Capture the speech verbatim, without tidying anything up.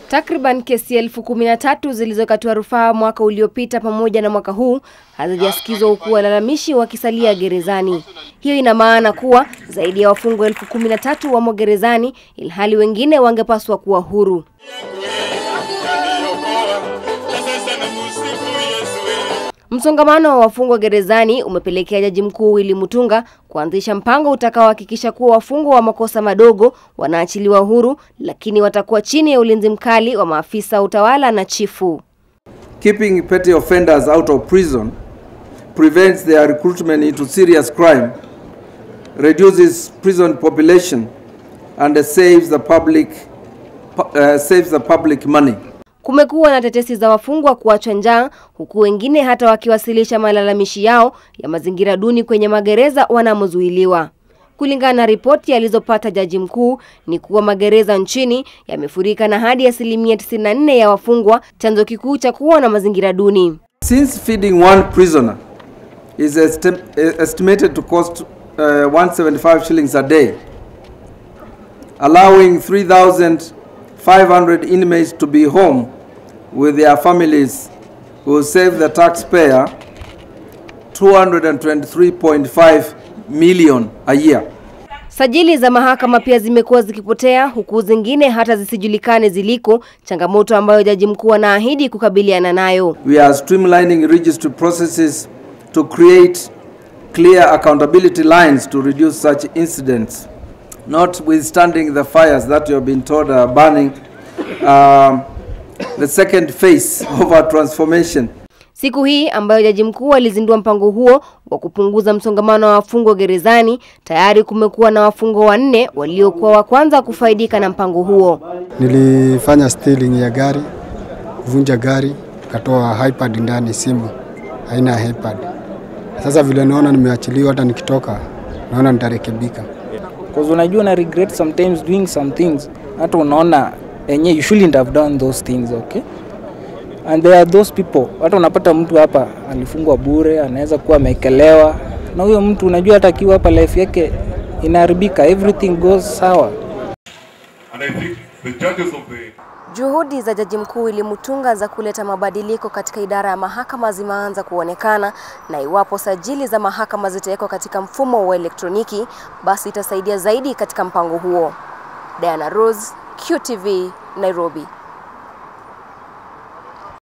Takriban kesi elfu kumi na tatu zilizokatwa rufaa mwaka uliopita pamoja na mwaka huu hazijasikizwa, huku walalamishi wakisalia gerezani. Hiyo ina maana kuwa zaidi ya wafungwa elfu kumi na tatu wamo gerezani, ilhali wengine wangepaswa kuwa huru. Msongamano wa wafungwa gerezani umepelekea Jaji Mkuu Willy Mutunga kuanzisha mpango utakaohakikisha kuwa wafungwa wa makosa madogo wanaachiliwa huru, lakini watakuwa chini ya ulinzi mkali wa maafisa utawala na chifu. Keeping petty offenders out of prison prevents their recruitment into serious crime, reduces prison population, and saves the public uh, saves the public money. Kumekuwa na tetesi za wafungwa kuachwa njaa, huku wengine hata wakiwasilisha malalamishi yao ya mazingira duni kwenye magereza wanamozuiliwa. Kulingana na ripoti alizopata Jaji Mkuu ni kuwa magereza nchini yamefurika na hadi asilimia tisini na nne ya wafungwa, chanzo kikuu cha kuwa na mazingira duni. Since feeding one prisoner is esti estimated to cost uh, one hundred seventy-five shillings a day, allowing three thousand five hundred inmates to be home with their families will save the taxpayer two hundred twenty-three point five million a year. Sajili za mahakama pia zimekuwa zikipotea, huku zingine hata zisijulikane ziliko, changamoto ambayo Jaji Mkuu anaahidi kukabiliana nayo. We are streamlining registry processes to create clear accountability lines to reduce such incidents, notwithstanding the fires that you have been told are burning. Uh, the second phase of our transformation. Siku hii ambayo Jaji Mkuu alizindua mpango huo wa kupunguza msongamano wa wafungwa gerezani, tayari kumekuwa na wafungwa wanne waliokuwa wa kwanza kufaidika na mpango huo. Nilifanya stealing ya gari, vunja gari, katoa iPad ndani, simu haina iPad. Sasa vile naona nimeachiliwa, hata nikitoka naona nitarekebika. Because unajua na regret sometimes doing some things, hata unaona enye you shouldn't have done those things, okay? And there are those people, hata unapata mtu hapa alifungwa bure, anaweza kuwa amekelewa, na huyo mtu unajua hata akiwa hapa life yake inaharibika, everything goes sour. And I think the judges of the Juhudi za Jaji Mkuu Willy Mutunga za kuleta mabadiliko katika idara ya mahakama zimeanza kuonekana, na iwapo sajili za mahakama zitawekwa katika mfumo wa elektroniki, basi itasaidia zaidi katika mpango huo. Diana Rose, Q T V, Nairobi.